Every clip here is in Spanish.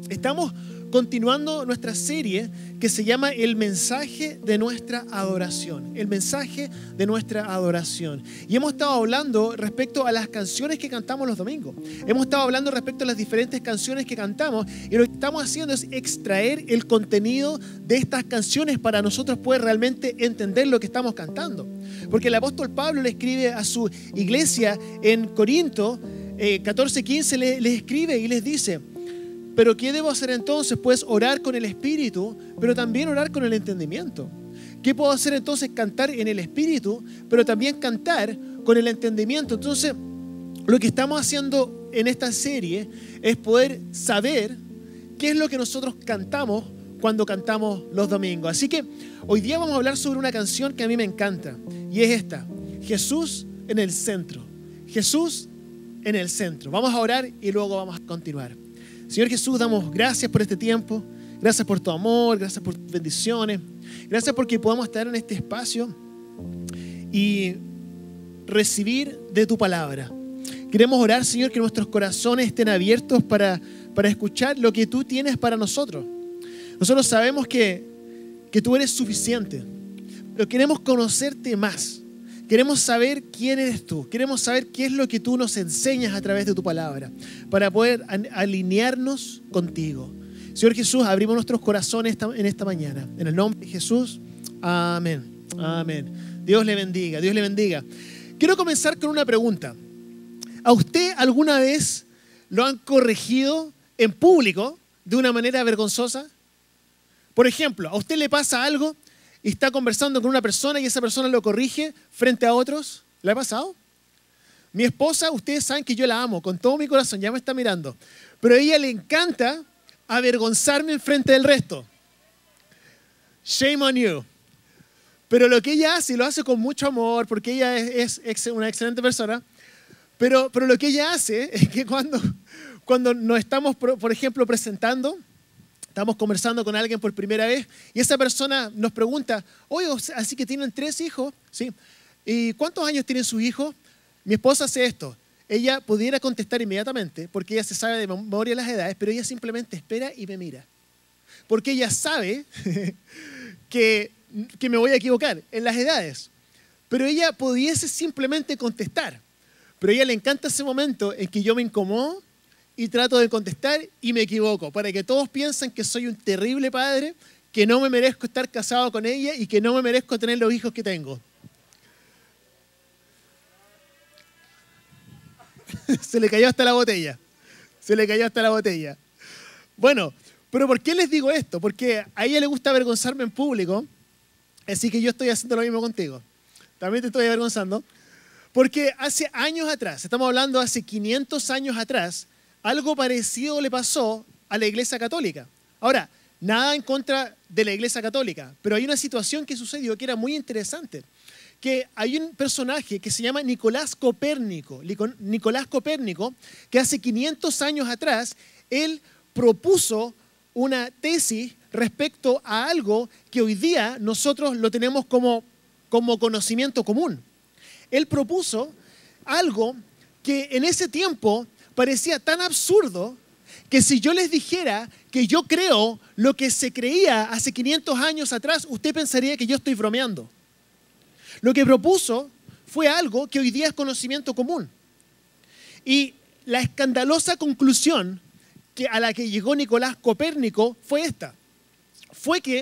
Estamos continuando nuestra serie que se llama El mensaje de nuestra adoración. El mensaje de nuestra adoración. Y hemos estado hablando respecto a las canciones que cantamos los domingos. Hemos estado hablando respecto a las diferentes canciones que cantamos. Y lo que estamos haciendo es extraer el contenido de estas canciones para nosotros poder realmente entender lo que estamos cantando. Porque el apóstol Pablo le escribe a su iglesia en Corinto 14:15, les escribe y les dice: ¿pero qué debo hacer entonces? Pues orar con el Espíritu, pero también orar con el entendimiento. ¿Qué puedo hacer entonces? Cantar en el Espíritu, pero también cantar con el entendimiento. Entonces, lo que estamos haciendo en esta serie es poder saber qué es lo que nosotros cantamos cuando cantamos los domingos. Así que hoy día vamos a hablar sobre una canción que a mí me encanta, y es esta: Jesús en el centro. Jesús en el centro. Vamos a orar y luego vamos a continuar. Señor Jesús, damos gracias por este tiempo, gracias por tu amor, gracias por tus bendiciones, gracias porque podamos estar en este espacio y recibir de tu palabra. Queremos orar, Señor, que nuestros corazones estén abiertos para escuchar lo que tú tienes para nosotros. Nosotros sabemos que tú eres suficiente, pero queremos conocerte más. Queremos saber quién eres tú. Queremos saber qué es lo que tú nos enseñas a través de tu palabra para poder alinearnos contigo. Señor Jesús, abrimos nuestros corazones en esta mañana. En el nombre de Jesús, amén. Amén. Dios le bendiga, Dios le bendiga. Quiero comenzar con una pregunta. ¿A usted alguna vez lo han corregido en público de una manera vergonzosa? Por ejemplo, ¿a usted le pasa algo y está conversando con una persona y esa persona lo corrige frente a otros? ¿Le ha pasado? Mi esposa, ustedes saben que yo la amo con todo mi corazón, ya me está mirando, pero a ella le encanta avergonzarme en frente del resto. Shame on you. Pero lo que ella hace, y lo hace con mucho amor, porque ella es una excelente persona, pero lo que ella hace es que cuando nos estamos, por ejemplo, presentando, estamos conversando con alguien por primera vez y esa persona nos pregunta: oye, así que tienen 3 hijos, ¿sí? ¿Y cuántos años tienen sus hijos? Mi esposa hace esto. Ella pudiera contestar inmediatamente porque ella se sabe de memoria las edades, pero ella simplemente espera y me mira. Porque ella sabe que me voy a equivocar en las edades. Pero ella pudiese simplemente contestar. Pero a ella le encanta ese momento en que yo me incomodo y trato de contestar y me equivoco, para que todos piensen que soy un terrible padre, que no me merezco estar casado con ella y que no me merezco tener los hijos que tengo. Se le cayó hasta la botella. Se le cayó hasta la botella. Bueno, pero ¿por qué les digo esto? Porque a ella le gusta avergonzarme en público, así que yo estoy haciendo lo mismo contigo. También te estoy avergonzando. Porque hace años atrás, estamos hablando hace 500 años atrás, algo parecido le pasó a la Iglesia Católica. Ahora, nada en contra de la Iglesia Católica, pero hay una situación que sucedió que era muy interesante. Que hay un personaje que se llama Nicolás Copérnico. Nicolás Copérnico, que hace 500 años atrás, él propuso una tesis respecto a algo que hoy día nosotros lo tenemos como conocimiento común. Él propuso algo que en ese tiempo parecía tan absurdo que si yo les dijera que yo creo lo que se creía hace 500 años atrás, usted pensaría que yo estoy bromeando. Lo que propuso fue algo que hoy día es conocimiento común. Y la escandalosa conclusión a la que llegó Nicolás Copérnico fue esta. Fue que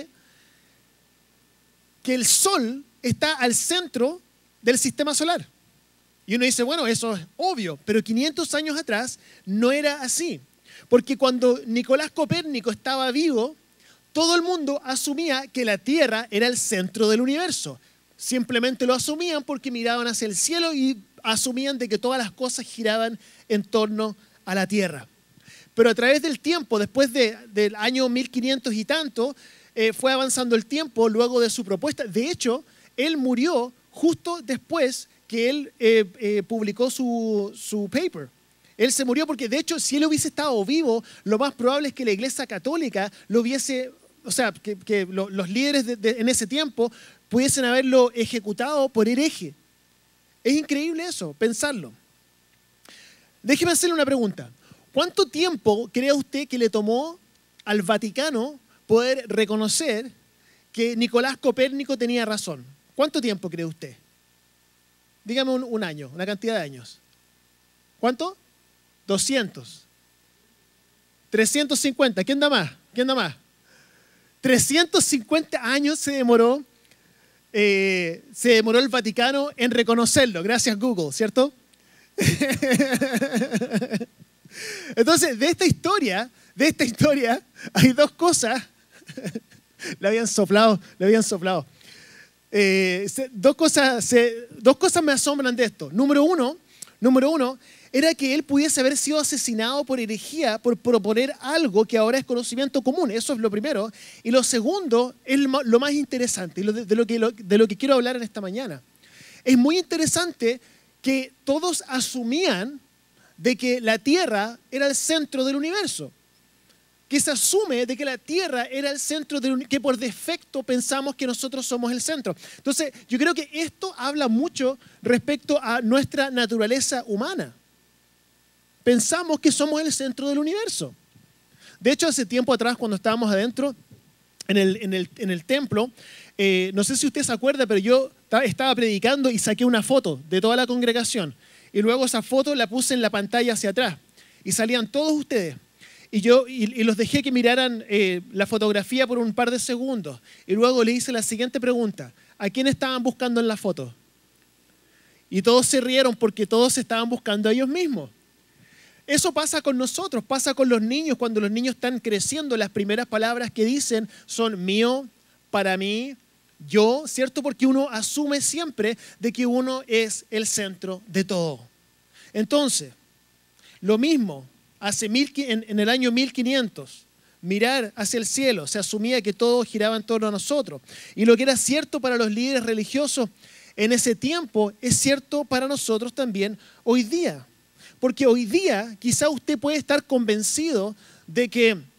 el Sol está al centro del sistema solar. Y uno dice, bueno, eso es obvio, pero 500 años atrás no era así. Porque cuando Nicolás Copérnico estaba vivo, todo el mundo asumía que la Tierra era el centro del universo. Simplemente lo asumían porque miraban hacia el cielo y asumían de que todas las cosas giraban en torno a la Tierra. Pero a través del tiempo, después del año 1500 y tanto, fue avanzando el tiempo luego de su propuesta. De hecho, él murió justo después que él publicó su paper. Él se murió porque, de hecho, si él hubiese estado vivo, lo más probable es que la Iglesia Católica lo hubiese, o sea, que los líderes en ese tiempo pudiesen haberlo ejecutado por hereje. Es increíble eso, pensarlo. Déjeme hacerle una pregunta. ¿Cuánto tiempo cree usted que le tomó al Vaticano poder reconocer que Nicolás Copérnico tenía razón. ¿Cuánto tiempo cree usted? Dígame un año, una cantidad de años. ¿Cuánto? 200. 350. ¿Quién da más? ¿Quién da más? 350 años se demoró el Vaticano en reconocerlo. Gracias, Google, ¿cierto? Entonces, de esta historia hay dos cosas. Le habían soplado. Dos cosas me asombran de esto. Número uno, era que él pudiese haber sido asesinado por herejía, por proponer algo que ahora es conocimiento común. Eso es lo primero. Y lo segundo es lo más interesante, y de lo que quiero hablar en esta mañana. Es muy interesante que todos asumían de que la Tierra era el centro del universo. Que se asume de que la Tierra era el centro que por defecto pensamos que nosotros somos el centro. Entonces, yo creo que esto habla mucho respecto a nuestra naturaleza humana. Pensamos que somos el centro del universo. De hecho, hace tiempo atrás, cuando estábamos adentro en el templo, no sé si usted se acuerda, pero yo estaba predicando y saqué una foto de toda la congregación. Y luego esa foto la puse en la pantalla hacia atrás. Y salían todos ustedes. Y los dejé que miraran la fotografía por un par de segundos. Y luego le hice la siguiente pregunta. ¿A quién estaban buscando en la foto? Y todos se rieron porque todos se estaban buscando a ellos mismos. Eso pasa con nosotros, pasa con los niños. Cuando los niños están creciendo, las primeras palabras que dicen son mío, para mí, yo, ¿cierto? Porque uno asume siempre de que uno es el centro de todo. Entonces, lo mismo, en el año 1500, mirar hacia el cielo, se asumía que todo giraba en torno a nosotros. Y lo que era cierto para los líderes religiosos en ese tiempo es cierto para nosotros también hoy día. Porque hoy día quizá usted puede estar convencido de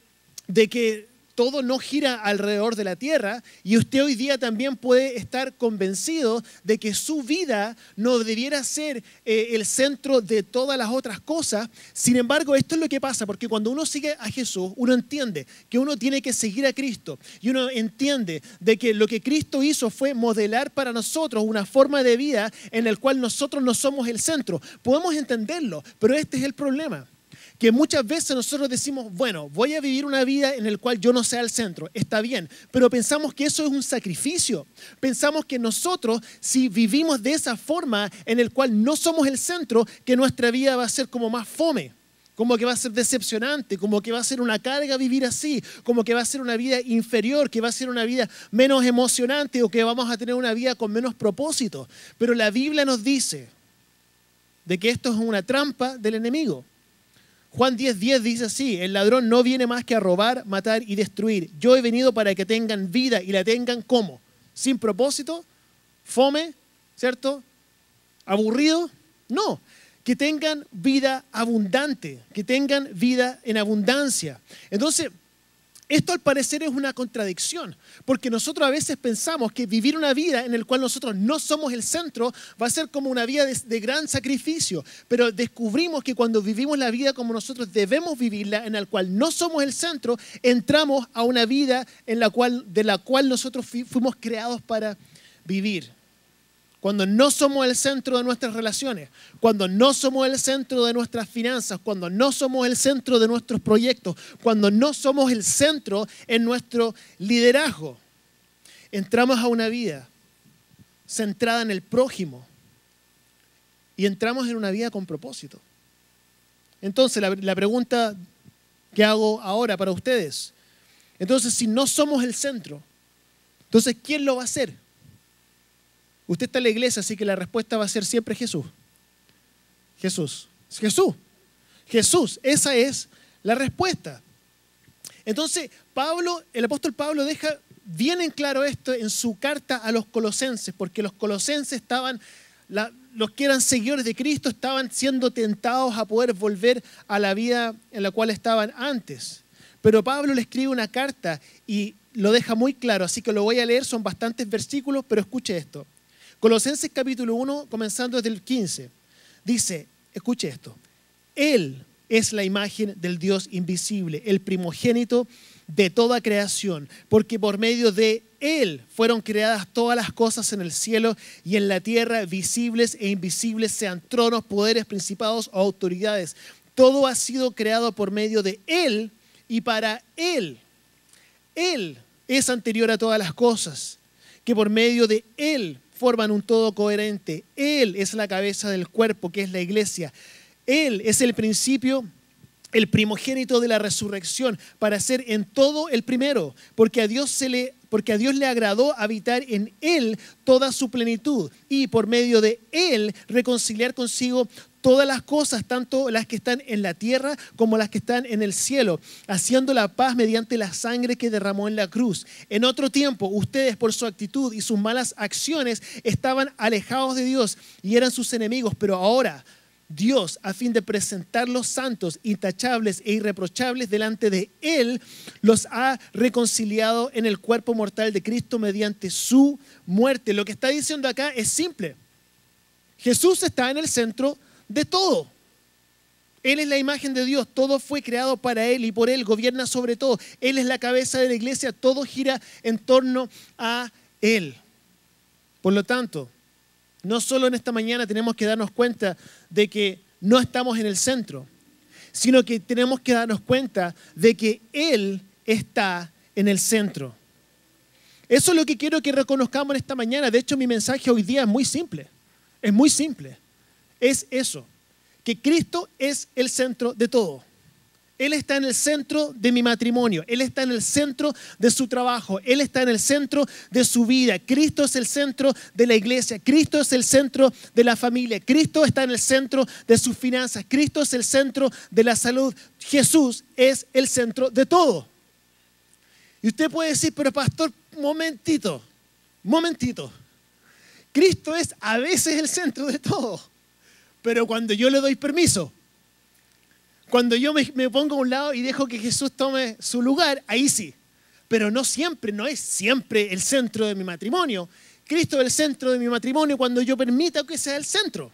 que todo no gira alrededor de la tierra, y usted hoy día también puede estar convencido de que su vida no debiera ser el centro de todas las otras cosas. Sin embargo, esto es lo que pasa, porque cuando uno sigue a Jesús, uno entiende que uno tiene que seguir a Cristo, y uno entiende de que lo que Cristo hizo fue modelar para nosotros una forma de vida en la cual nosotros no somos el centro. Podemos entenderlo, pero este es el problema. Que muchas veces nosotros decimos, bueno, voy a vivir una vida en la cual yo no sea el centro, está bien, pero pensamos que eso es un sacrificio. Pensamos que nosotros, si vivimos de esa forma en el cual no somos el centro, que nuestra vida va a ser como más fome, como que va a ser decepcionante, como que va a ser una carga vivir así, como que va a ser una vida inferior, que va a ser una vida menos emocionante, o que vamos a tener una vida con menos propósito. Pero la Biblia nos dice de que esto es una trampa del enemigo. Juan 10:10 dice así: el ladrón no viene más que a robar, matar y destruir. Yo he venido para que tengan vida y la tengan ¿cómo? Sin propósito, fome, ¿cierto? Aburrido. No, que tengan vida abundante, que tengan vida en abundancia. Entonces, esto al parecer es una contradicción, porque nosotros a veces pensamos que vivir una vida en la cual nosotros no somos el centro va a ser como una vida de gran sacrificio, pero descubrimos que cuando vivimos la vida como nosotros debemos vivirla, en la cual no somos el centro, entramos a una vida de la cual nosotros fuimos creados para vivir. Cuando no somos el centro de nuestras relaciones, cuando no somos el centro de nuestras finanzas, cuando no somos el centro de nuestros proyectos, cuando no somos el centro en nuestro liderazgo, entramos a una vida centrada en el prójimo y entramos en una vida con propósito. Entonces, la pregunta que hago ahora para ustedes, entonces, si no somos el centro, entonces, ¿quién lo va a hacer? Usted está en la iglesia, así que la respuesta va a ser siempre Jesús. Jesús. Esa es la respuesta. Entonces, el apóstol Pablo deja bien en claro esto en su carta a los colosenses, porque los colosenses los que eran seguidores de Cristo estaban siendo tentados a poder volver a la vida en la cual estaban antes. Pero Pablo le escribe una carta y lo deja muy claro, así que lo voy a leer, son bastantes versículos, pero escuche esto. Colosenses capítulo 1, comenzando desde el 15, dice, escuche esto, Él es la imagen del Dios invisible, el primogénito de toda creación, porque por medio de Él fueron creadas todas las cosas en el cielo y en la tierra, visibles e invisibles, sean tronos, poderes, principados o autoridades. Todo ha sido creado por medio de Él y para Él. Él es anterior a todas las cosas, que por medio de Él forman un todo coherente. Él es la cabeza del cuerpo, que es la iglesia. Él es el principio, el primogénito de la resurrección, para ser en todo el primero, porque a Dios le agradó habitar en Él toda su plenitud y por medio de Él reconciliar consigo todas las cosas, tanto las que están en la tierra como las que están en el cielo, haciendo la paz mediante la sangre que derramó en la cruz. En otro tiempo, ustedes por su actitud y sus malas acciones estaban alejados de Dios y eran sus enemigos, pero ahora Dios, a fin de presentarlos santos, intachables e irreprochables delante de Él, los ha reconciliado en el cuerpo mortal de Cristo mediante su muerte. Lo que está diciendo acá es simple. Jesús está en el centro de todo. Él es la imagen de Dios. Todo fue creado para Él y por Él gobierna sobre todo. Él es la cabeza de la iglesia. Todo gira en torno a Él. Por lo tanto, no solo en esta mañana tenemos que darnos cuenta de que no estamos en el centro, sino que tenemos que darnos cuenta de que Él está en el centro. Eso es lo que quiero que reconozcamos en esta mañana. De hecho, mi mensaje hoy día es muy simple. Es muy simple. Es eso, que Cristo es el centro de todo. Él está en el centro de mi matrimonio. Él está en el centro de su trabajo. Él está en el centro de su vida. Cristo es el centro de la iglesia. Cristo es el centro de la familia. Cristo está en el centro de sus finanzas. Cristo es el centro de la salud. Jesús es el centro de todo. Y usted puede decir, pero pastor, momentito. Cristo es a veces el centro de todo. Pero cuando yo le doy permiso, cuando yo me pongo a un lado y dejo que Jesús tome su lugar, ahí sí. Pero no siempre, no es siempre el centro de mi matrimonio. Cristo es el centro de mi matrimonio cuando yo permita que sea el centro.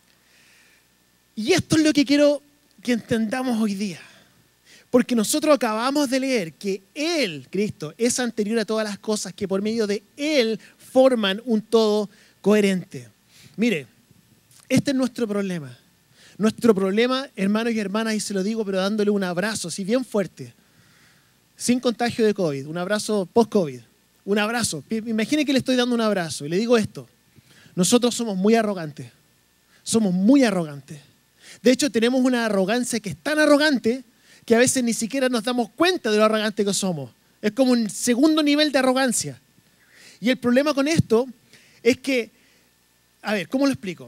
Y esto es lo que quiero que entendamos hoy día. Porque nosotros acabamos de leer que Él, Cristo, es anterior a todas las cosas, que por medio de Él forman un todo coherente. Mire, este es nuestro problema. Nuestro problema, hermanos y hermanas, y se lo digo, pero dándole un abrazo, así bien fuerte, sin contagio de COVID, un abrazo post-COVID, un abrazo. Imagine que le estoy dando un abrazo y le digo esto. Nosotros somos muy arrogantes. De hecho, tenemos una arrogancia que es tan arrogante que a veces ni siquiera nos damos cuenta de lo arrogante que somos. Es como un segundo nivel de arrogancia. Y el problema con esto es que, a ver, ¿cómo lo explico?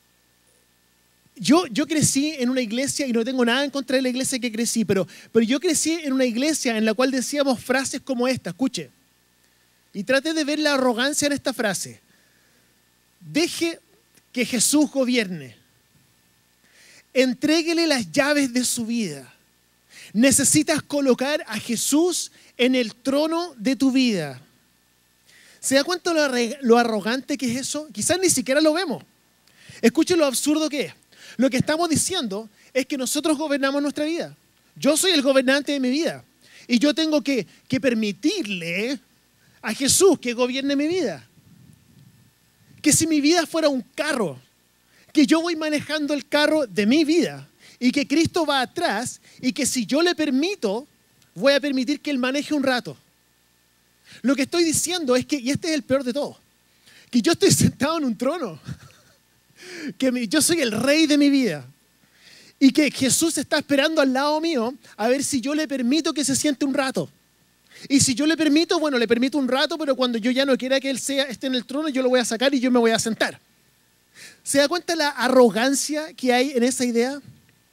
Yo crecí en una iglesia, y no tengo nada en contra de la iglesia que crecí, pero yo crecí en una iglesia en la cual decíamos frases como esta, escuche, y trate de ver la arrogancia en esta frase. Deje que Jesús gobierne. Entréguele las llaves de su vida. Necesitas colocar a Jesús en el trono de tu vida. ¿Se da cuenta lo arrogante que es eso? Quizás ni siquiera lo vemos. Escuche lo absurdo que es. Lo que estamos diciendo es que nosotros gobernamos nuestra vida. Yo soy el gobernante de mi vida. Y yo tengo que permitirle a Jesús que gobierne mi vida. Que si mi vida fuera un carro, que yo voy manejando el carro de mi vida y que Cristo va atrás y que si yo le permito, voy a permitir que Él maneje un rato. Lo que estoy diciendo es que, y este es el peor de todo, que yo estoy sentado en un trono. Que yo soy el rey de mi vida y que Jesús está esperando al lado mío a ver si yo le permito que se siente un rato. Y si yo le permito, bueno, le permito un rato, pero cuando yo ya no quiera que Él esté en el trono, yo lo voy a sacar y yo me voy a sentar. ¿Se da cuenta la arrogancia que hay en esa idea?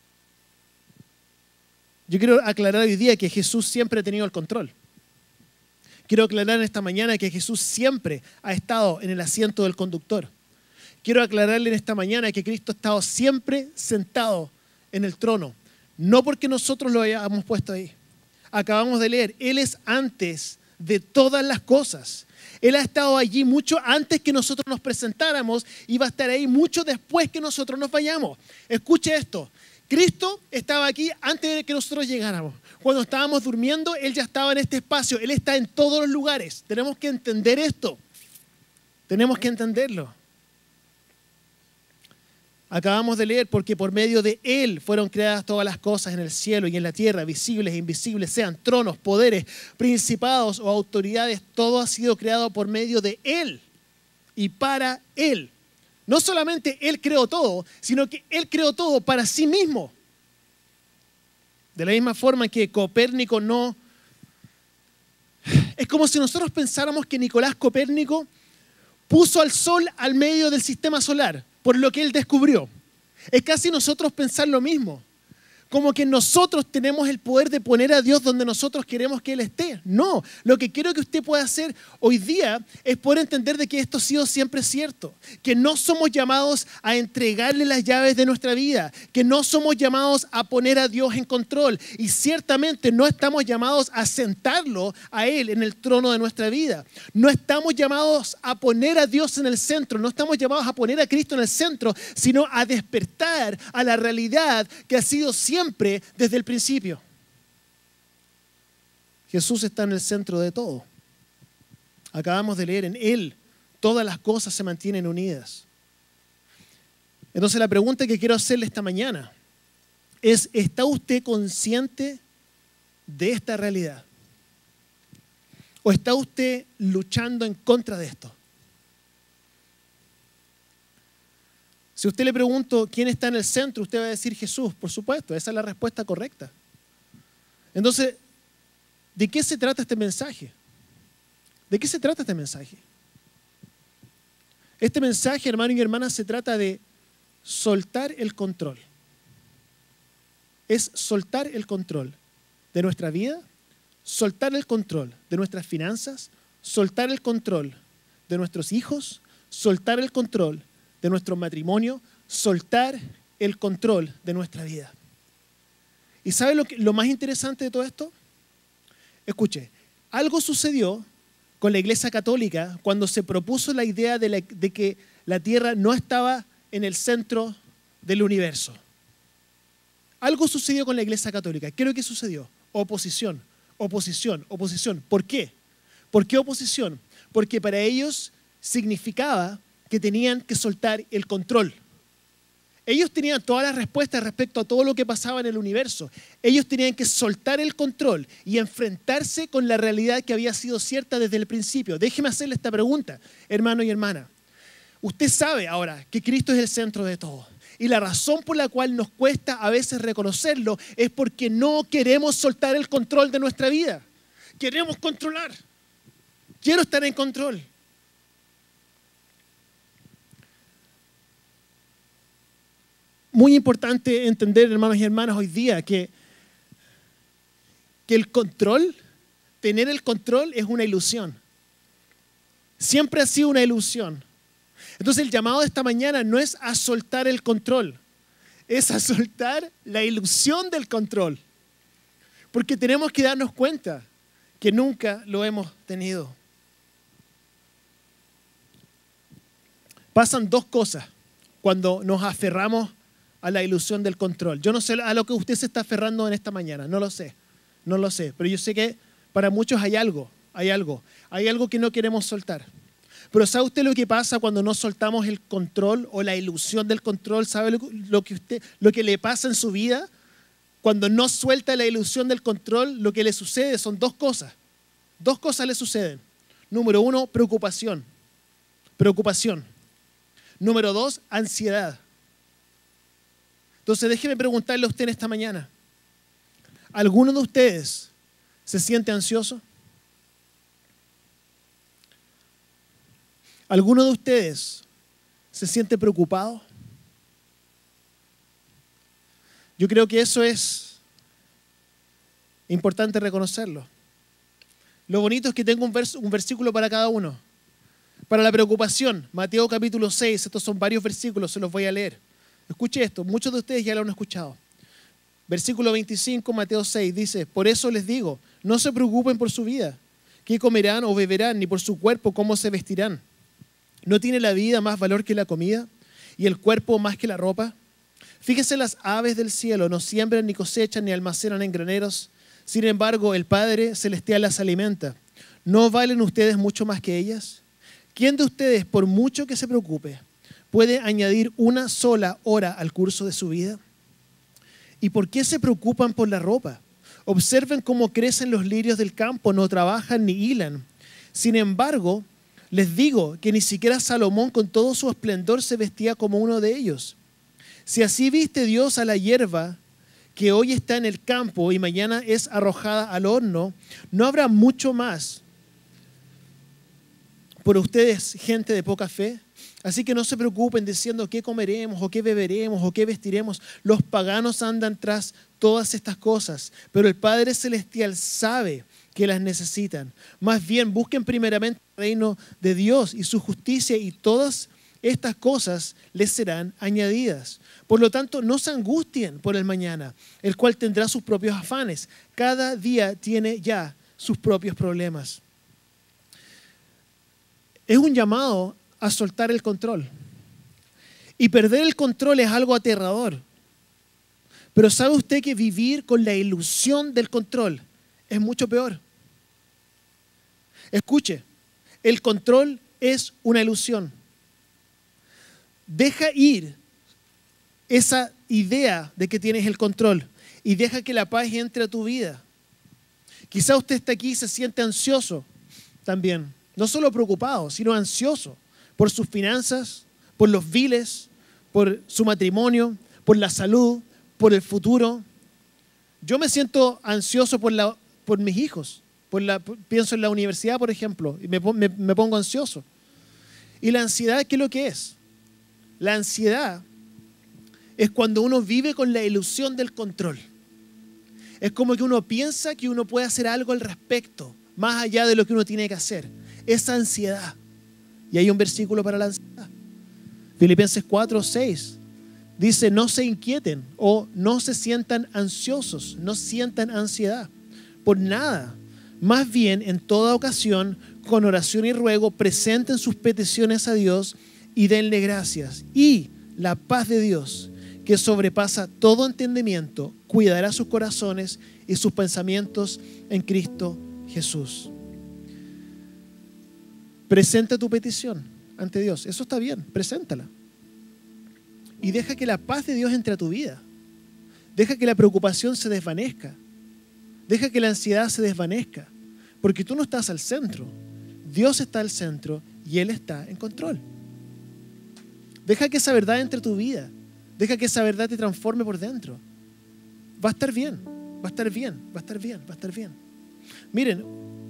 Yo quiero aclarar hoy día que Jesús siempre ha tenido el control. Quiero aclarar en esta mañana que Jesús siempre ha estado en el asiento del conductor. Quiero aclararle en esta mañana que Cristo ha estado siempre sentado en el trono. No porque nosotros lo hayamos puesto ahí. Acabamos de leer, Él es antes de todas las cosas. Él ha estado allí mucho antes que nosotros nos presentáramos y va a estar ahí mucho después que nosotros nos vayamos. Escuche esto, Cristo estaba aquí antes de que nosotros llegáramos. Cuando estábamos durmiendo, Él ya estaba en este espacio. Él está en todos los lugares. Tenemos que entender esto. Tenemos que entenderlo. Acabamos de leer, porque por medio de Él fueron creadas todas las cosas en el cielo y en la tierra, visibles e invisibles, sean tronos, poderes, principados o autoridades. Todo ha sido creado por medio de Él y para Él. No solamente Él creó todo, sino que Él creó todo para sí mismo. De la misma forma que Copérnico no... Es como si nosotros pensáramos que Nicolás Copérnico puso al sol al medio del sistema solar, por lo que él descubrió. Es casi nosotros pensar lo mismo. Como que nosotros tenemos el poder de poner a Dios donde nosotros queremos que Él esté. No, lo que quiero que usted pueda hacer hoy día es poder entender de que esto ha sido siempre cierto. Que no somos llamados a entregarle las llaves de nuestra vida. Que no somos llamados a poner a Dios en control. Y ciertamente no estamos llamados a sentarlo a Él en el trono de nuestra vida. No estamos llamados a poner a Dios en el centro. No estamos llamados a poner a Cristo en el centro, sino a despertar a la realidad que ha sido siempre desde el principio. Jesús está en el centro de todo. Acabamos de leer, en Él todas las cosas se mantienen unidas. Entonces la pregunta que quiero hacerle esta mañana es: ¿está usted consciente de esta realidad? ¿O está usted luchando en contra de esto? Si usted le pregunto quién está en el centro, usted va a decir Jesús, por supuesto, esa es la respuesta correcta. Entonces, ¿de qué se trata este mensaje? ¿De qué se trata este mensaje? Este mensaje, hermano y hermana, se trata de soltar el control. Es soltar el control de nuestra vida, soltar el control de nuestras finanzas, soltar el control de nuestros hijos, soltar el control de nuestro matrimonio, soltar el control de nuestra vida. ¿Y sabe lo más interesante de todo esto? Escuche, algo sucedió con la Iglesia Católica cuando se propuso la idea de que la Tierra no estaba en el centro del universo. Algo sucedió con la Iglesia Católica. ¿Qué es lo que sucedió? Oposición, oposición, oposición. ¿Por qué? ¿Por qué oposición? Porque para ellos significaba que tenían que soltar el control. Ellos tenían todas las respuestas respecto a todo lo que pasaba en el universo. Ellos tenían que soltar el control y enfrentarse con la realidad que había sido cierta desde el principio. Déjeme hacerle esta pregunta, hermano y hermana. Usted sabe ahora que Cristo es el centro de todo. Y la razón por la cual nos cuesta a veces reconocerlo es porque no queremos soltar el control de nuestra vida. Queremos controlar. Quiero estar en control. Muy importante entender, hermanos y hermanas, hoy día que el control, tener el control es una ilusión. Siempre ha sido una ilusión. Entonces el llamado de esta mañana no es a soltar el control, es a soltar la ilusión del control. Porque tenemos que darnos cuenta que nunca lo hemos tenido. Pasan dos cosas cuando nos aferramos a la ilusión del control. Yo no sé a lo que usted se está aferrando en esta mañana, no lo sé, pero yo sé que para muchos hay algo que no queremos soltar. Pero ¿sabe usted lo que pasa cuando no soltamos el control o la ilusión del control? ¿Sabe lo que le pasa en su vida? Cuando no suelta la ilusión del control, lo que le sucede son dos cosas. Dos cosas le suceden. Número uno, preocupación. Número dos, ansiedad. Entonces déjeme preguntarle a usted en esta mañana, ¿alguno de ustedes se siente ansioso? ¿Alguno de ustedes se siente preocupado? Yo creo que eso es importante reconocerlo. Lo bonito es que tengo un versículo para cada uno. Para la preocupación, Mateo capítulo 6, estos son varios versículos, se los voy a leer. Escuche esto, muchos de ustedes ya lo han escuchado. Versículo 25, Mateo 6, dice: por eso les digo, no se preocupen por su vida, qué comerán o beberán, ni por su cuerpo, cómo se vestirán. ¿No tiene la vida más valor que la comida y el cuerpo más que la ropa? Fíjese las aves del cielo, no siembran ni cosechan ni almacenan en graneros. Sin embargo, el Padre Celestial las alimenta. ¿No valen ustedes mucho más que ellas? ¿Quién de ustedes, por mucho que se preocupe, puede añadir una sola hora al curso de su vida? ¿Y por qué se preocupan por la ropa? Observen cómo crecen los lirios del campo, no trabajan ni hilan. Sin embargo, les digo que ni siquiera Salomón con todo su esplendor se vestía como uno de ellos. Si así viste Dios a la hierba que hoy está en el campo y mañana es arrojada al horno, ¿no habrá mucho más por ustedes, gente de poca fe? Así que no se preocupen diciendo qué comeremos o qué beberemos o qué vestiremos. Los paganos andan tras todas estas cosas, pero el Padre Celestial sabe que las necesitan. Más bien, busquen primeramente el reino de Dios y su justicia, y todas estas cosas les serán añadidas. Por lo tanto, no se angustien por el mañana, el cual tendrá sus propios afanes. Cada día tiene ya sus propios problemas. Es un llamado a soltar el control. Y perder el control es algo aterrador. Pero ¿sabe usted que vivir con la ilusión del control es mucho peor? Escuche, el control es una ilusión. Deja ir esa idea de que tienes el control y deja que la paz entre a tu vida. Quizá usted está aquí y se siente ansioso también. No solo preocupado, sino ansioso por sus finanzas, por los biles, por su matrimonio, por la salud, por el futuro. Yo me siento ansioso por mis hijos. Pienso en la universidad, por ejemplo, y me pongo ansioso. ¿Y la ansiedad qué es lo que es? La ansiedad es cuando uno vive con la ilusión del control. Es como que uno piensa que uno puede hacer algo al respecto, más allá de lo que uno tiene que hacer. Esa ansiedad. Y hay un versículo para la ansiedad. Filipenses 4:6 dice: no se inquieten o no se sientan ansiosos, no sientan ansiedad por nada. Más bien, en toda ocasión, con oración y ruego, presenten sus peticiones a Dios y denle gracias. Y la paz de Dios, que sobrepasa todo entendimiento, cuidará sus corazones y sus pensamientos en Cristo Jesús. Presenta tu petición ante Dios. Eso está bien, preséntala. Y deja que la paz de Dios entre a tu vida. Deja que la preocupación se desvanezca. Deja que la ansiedad se desvanezca. Porque tú no estás al centro. Dios está al centro y Él está en control. Deja que esa verdad entre a tu vida. Deja que esa verdad te transforme por dentro. Va a estar bien. Va a estar bien. Va a estar bien. Va a estar bien. Miren,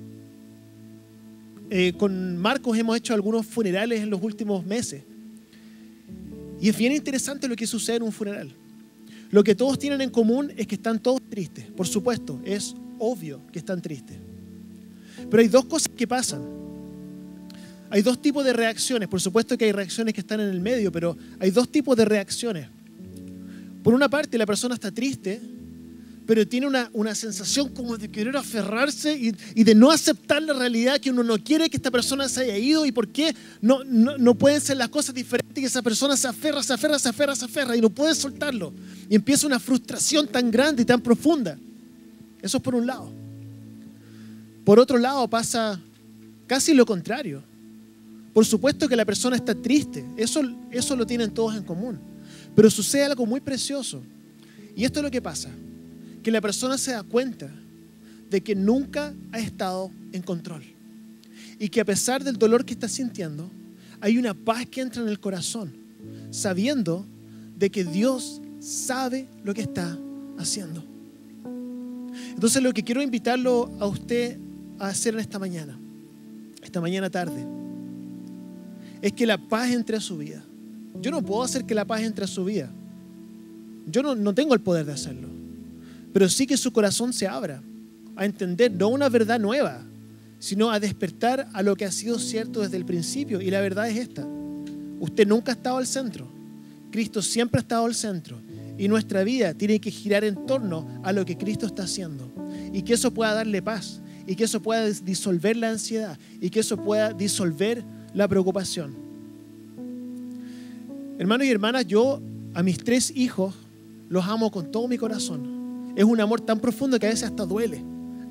con Marcos hemos hecho algunos funerales en los últimos meses. Y es bien interesante lo que sucede en un funeral. Lo que todos tienen en común es que están todos tristes. Por supuesto, es obvio que están tristes. Pero hay dos cosas que pasan. Hay dos tipos de reacciones. Por supuesto que hay reacciones que están en el medio, pero hay dos tipos de reacciones. Por una parte, la persona está triste, pero tiene una sensación como de querer aferrarse y de no aceptar la realidad, que uno no quiere que esta persona se haya ido y por qué no pueden ser las cosas diferentes, y esa persona se aferra y no puede soltarlo. Y empieza una frustración tan grande y tan profunda. Eso es por un lado. Por otro lado pasa casi lo contrario. Por supuesto que la persona está triste, eso lo tienen todos en común. Pero sucede algo muy precioso. Y esto es lo que pasa. Que la persona se da cuenta de que nunca ha estado en control. Y que a pesar del dolor que está sintiendo, hay una paz que entra en el corazón, sabiendo de que Dios sabe lo que está haciendo. Entonces lo que quiero invitarlo a usted a hacer en esta mañana tarde, es que la paz entre a su vida. Yo no puedo hacer que la paz entre a su vida. Yo no tengo el poder de hacerlo. Pero sí que su corazón se abra a entender no una verdad nueva, sino a despertar a lo que ha sido cierto desde el principio. Y la verdad es esta: usted nunca ha estado al centro. Cristo siempre ha estado al centro. Y nuestra vida tiene que girar en torno a lo que Cristo está haciendo. Y que eso pueda darle paz. Y que eso pueda disolver la ansiedad. Y que eso pueda disolver la preocupación. Hermanos y hermanas, yo A mis 3 hijos los amo con todo mi corazón. Es un amor tan profundo que a veces hasta duele.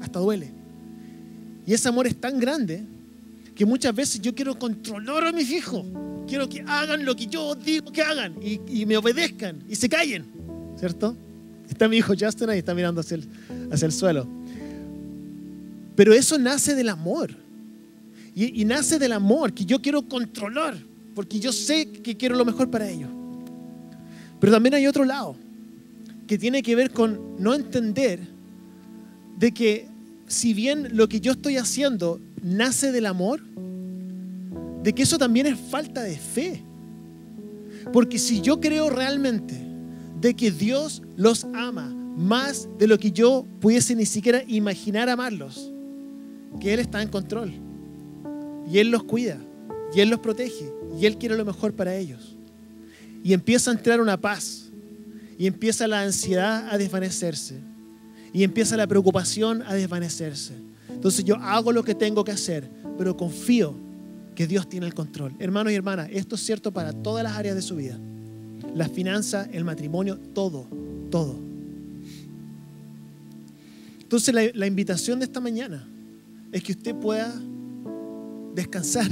Y ese amor es tan grande que muchas veces yo quiero controlar a mis hijos. Quiero que hagan lo que yo digo que hagan y me obedezcan y se callen, ¿cierto? Está mi hijo Justin ahí, está mirando hacia el suelo. Pero eso nace del amor. Y nace del amor que yo quiero controlar, porque yo sé que quiero lo mejor para ellos. Pero también hay otro lado, que tiene que ver con no entender de que si bien lo que yo estoy haciendo nace del amor, de que eso también es falta de fe. Porque si yo creo realmente de que Dios los ama más de lo que yo pudiese ni siquiera imaginar amarlos, que Él está en control y Él los cuida y Él los protege y Él quiere lo mejor para ellos, y empieza a entrar una paz y empieza la ansiedad a desvanecerse y empieza la preocupación a desvanecerse, entonces yo hago lo que tengo que hacer, pero confío que Dios tiene el control. Hermanos y hermanas, esto es cierto para todas las áreas de su vida: las finanzas, el matrimonio, todo. Entonces la invitación de esta mañana es que usted pueda descansar.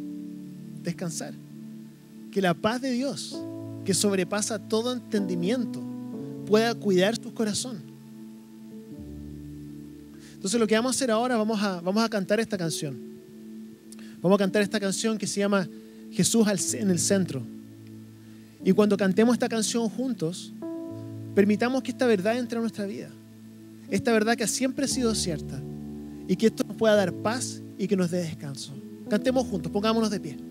Que la paz de Dios, que sobrepasa todo entendimiento, pueda cuidar su corazón. Entonces lo que vamos a hacer ahora, vamos a cantar esta canción. Vamos a cantar esta canción que se llama Jesús en el centro. Y cuando cantemos esta canción juntos, permitamos que esta verdad entre a nuestra vida. Esta verdad que siempre ha sido cierta. Y que esto nos pueda dar paz y que nos dé descanso. Cantemos juntos, pongámonos de pie.